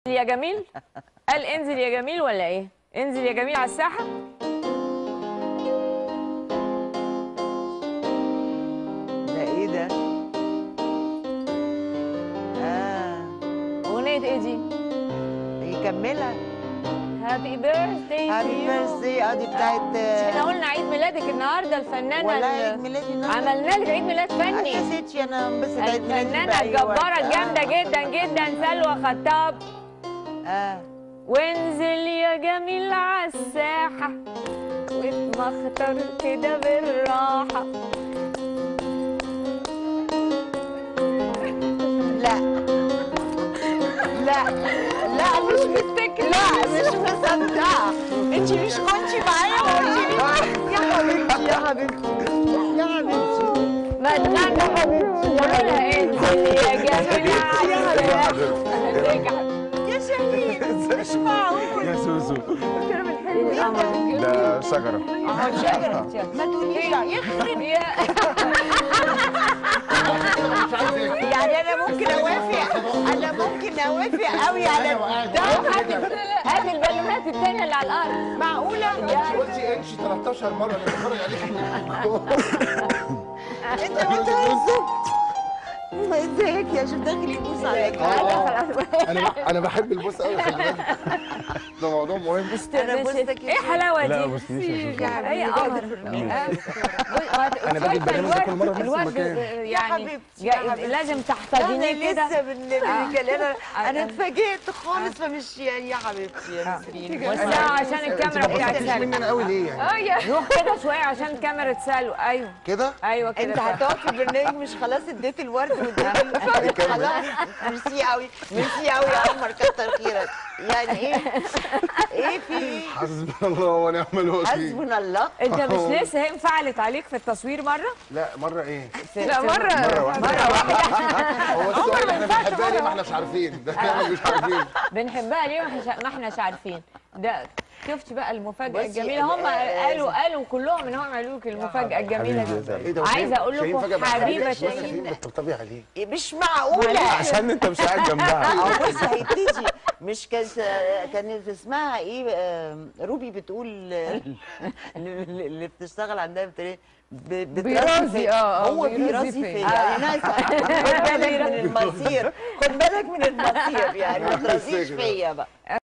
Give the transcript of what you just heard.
يا جميل؟ قال انزل يا جميل ولا ايه؟ انزل يا جميل على الساحة؟ ده ايه ده؟ أغنية ايه دي؟ يكملها. هابي بيرثداي هابي بيرثداي دي بتاعت احنا قلنا عيد ميلادك النهارده الفنانة ولا عيد ميلادي النهارده؟ عملنا لك عيد ميلاد فني. يا ستي انا انبسط عيد ميلادي الفنانة الجبارة الجامدة جدا جدا سلوى خطاب. وانزل يا جميل على الساحة واتمخطر كده بالراحة. لا لا لا مش متكلة، لا مش مصدقة. انت مش كنتي معايا وقلتي يا حبيبتي يا حبيبتي يا حبيبتي ما تغنى يا حبيبتي ولا انزل يا جميل على الساحة. يا شهيد مش معقول يا سوسو ده ده شجرة. شجرة ما تقوليش يخرب يعني انا ممكن اوافق قوي على ده. هات البالونات التانية اللي على الأرض. معقولة؟ انت قلتي انشي 13 مرة انا بتفرج عليك. انت بتهزر. ازيك يا شيخ داخل يبوس عليك. انا بحب البوس قوي، خلي بالك ده موضوع مهم. انا بوستك ايه الحلاوة دي؟ لا بوسنيش يا سوسو. ايه قمر. انا باجي البرنامج كل مرة في نفس المكان. يعني لازم انا تحتضنيه كده. لسه بالكلام انا اتفاجئت خالص، فمش يا حبيبتي يا مسكين. وسعوا عشان الكاميرا بتاعت مش مني سلوى. انا قوي ليه يعني؟ روح كده شوية عشان كاميرا سلوى. ايوه كده؟ ايوه كده. انت هتقعد في البرنامج مش خلاص اديت الورد واديت خلاص. ميرسي قوي ميرسي قوي يا عمر، كتر خيرك. يعني ايه في ايه؟ حسبنا الله ونعم الوكيل. حسبنا الله. انت مش لسه هي انفعلت عليك في التصوير مرة؟ لا مرة ايه؟ لا مرة واحدة. هو السؤال احنا بنحبها ليه ما احناش عارفين؟ ده احنا مش عارفين. بنحبها ليه ما احناش عارفين. ده شفتي بقى المفاجأة بصي، الجميلة. هم قالوا كلهم ان هم قالوا لك المفاجأة الجميلة ايه دي. ده؟ عايزة اقول لكم حبيبة شاهين شاهين. بتطبطبي عليه. مش معقولة. عشان انت مش قاعد جنبها. بص هيبتدي. مش كانت اسمها ايه؟ روبي بتقول اللي بتشتغل عندها بيرازي. هو بيرازي فيا. يعني ناس خد بالك من المصير، خد بالك من المصير، يعني ما ترازيش فيا بقى.